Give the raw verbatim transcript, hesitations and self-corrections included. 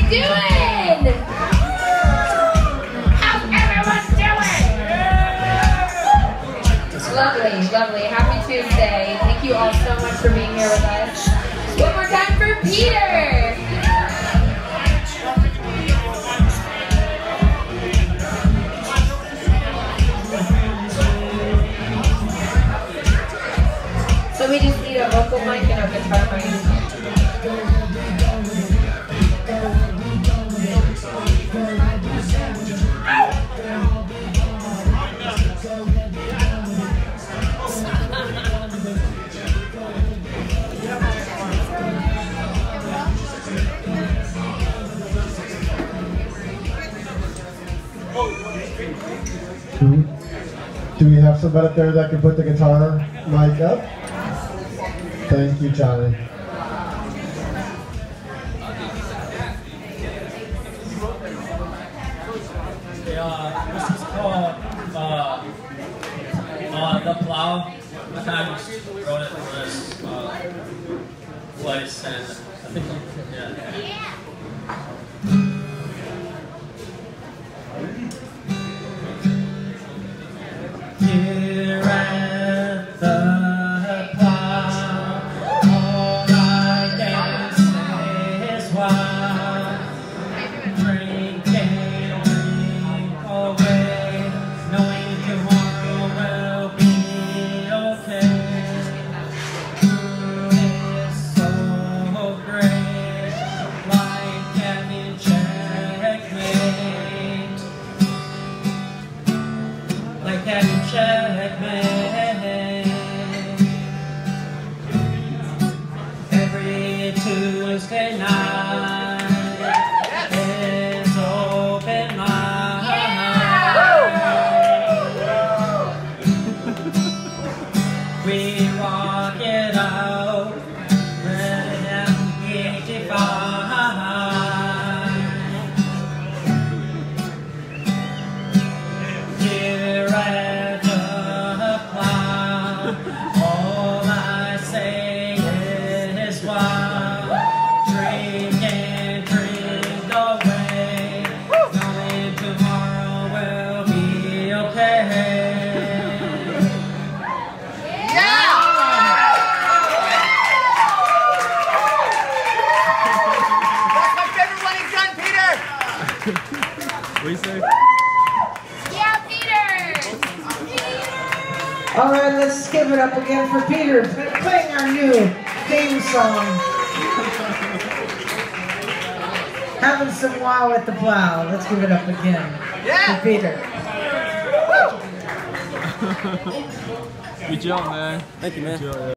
doing? How's everyone doing? It's lovely, lovely. Happy Tuesday. Thank you all so much for being here with us. One more time for Peter. So we just need a vocal mic and a guitar mic. Do we have somebody up there that can put the guitar mic up? Thank you, Charlie. Yeah, this is called uh, uh, The Plow. I kind of just wrote it for this uh, place, and I think, yeah. Here at the plow, all I can say is why. Drink and drink away, knowing tomorrow will be okay. It's so great, like having checkmate, like having checkmate. Every Tuesday night is open mic. We rock it out, let them eighty-five. Here at the plow, all I say is wow. Drink and drink away, knowing tomorrow will be okay. Yeah! That's my favorite one he's done, Peter! What do you say? Yeah, Peter! All right, let's give it up again for Peter, playing our new theme song. Having some wow at the plow. Let's give it up again Yeah. for Peter. Good job, man. Thank you, man. Good job.